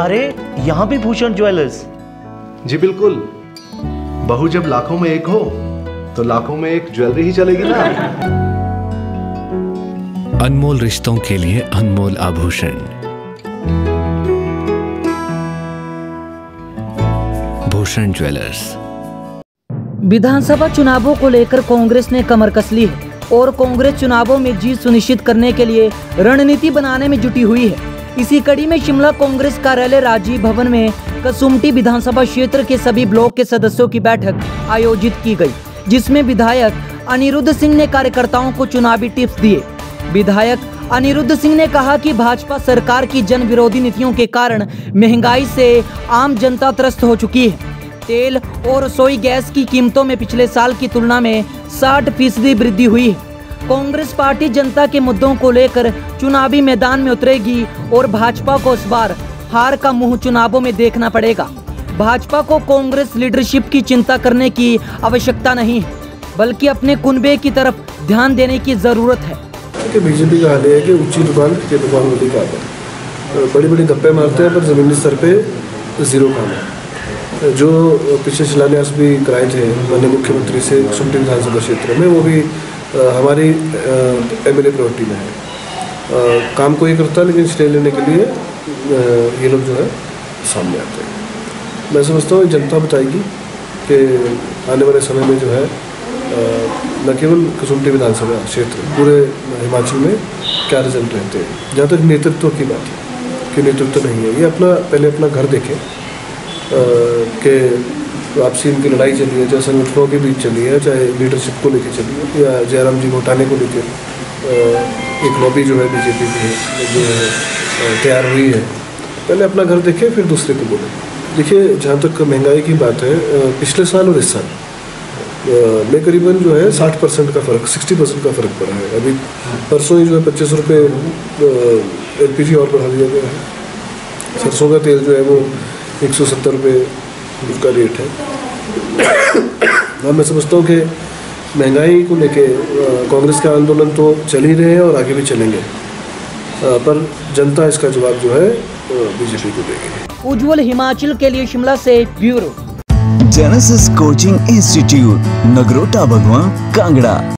अरे यहाँ भी भूषण ज्वेलर्स। जी बिल्कुल, बहू जब लाखों में एक हो तो लाखों में एक ज्वेलरी ही चलेगी ना। अनमोल रिश्तों के लिए अनमोल आभूषण, भूषण ज्वेलर्स। विधानसभा चुनावों को लेकर कांग्रेस ने कमर कस ली है और कांग्रेस चुनावों में जीत सुनिश्चित करने के लिए रणनीति बनाने में जुटी हुई है। इसी कड़ी में शिमला कांग्रेस कार्यालय राजीव भवन में कसुम्पटी विधानसभा क्षेत्र के सभी ब्लॉक के सदस्यों की बैठक आयोजित की गई, जिसमें विधायक अनिरुद्ध सिंह ने कार्यकर्ताओं को चुनावी टिप्स दिए। विधायक अनिरुद्ध सिंह ने कहा कि भाजपा सरकार की जन विरोधी नीतियों के कारण महंगाई से आम जनता त्रस्त हो चुकी है। तेल और रसोई गैस की कीमतों में पिछले साल की तुलना में 60% वृद्धि हुई है। कांग्रेस पार्टी जनता के मुद्दों को लेकर चुनावी मैदान में उतरेगी और भाजपा को इस बार हार का मुंह चुनावों में देखना पड़ेगा। भाजपा को कांग्रेस लीडरशिप की चिंता करने की आवश्यकता नहीं है, बल्कि अपने कुनबे की तरफ ध्यान देने की जरूरत है। बीजेपी का हाल है कि ऊंची दुकान के दुकान होती का है, बड़ी बड़ी गप्पे मारते हैं पर जमीनी स्तर पे जीरो काम है। जो पिछले शिलान्यास भी कराए थे माननीय मुख्यमंत्री से कसुम्पटी विधानसभा क्षेत्र में, वो भी हमारी एमएलए प्रायोरिटी में है। काम कोई करता है लेकिन श्रेय लेने के लिए ये लोग जो है सामने आते हैं। मैं समझता हूँ जनता बताएगी कि आने वाले समय में जो है न केवल कसुम्पटी विधानसभा क्षेत्र, पूरे हिमाचल में क्या रिजल्ट रहते हैं। जहाँ तक नेतृत्व की बात है कि नेतृत्व नहीं है, ये पहले अपना घर देखें कि आपसी इनकी लड़ाई चली है, चाहे संगठनों के बीच चली है, चाहे लीडरशिप को लेकर चली है, या जयराम जी को हटाने को लेकर एक लॉबी जो है बीजेपी की जो है तैयार हुई है। पहले अपना घर देखें फिर दूसरे को बोलें। देखिए, जहाँ तक महंगाई की बात है, पिछले साल और इस साल में करीबन जो है 60% का फ़र्क, 60% का फ़र्क पड़ा है। अभी परसों ही जो है 25 रुपये LPG और बढ़ा दिया गया है। सरसों का तेल जो है वो 170 रुपये उसका रेट है। मैं समझता हूँ कि महंगाई को लेके कांग्रेस का आंदोलन तो चल ही रहे हैं और आगे भी चलेंगे, पर जनता इसका जवाब जो है बीजेपी को देगी। उज्जवल हिमाचल के लिए शिमला से bureau. Genesis coaching institute, Nagrota Bagwan, Kangra.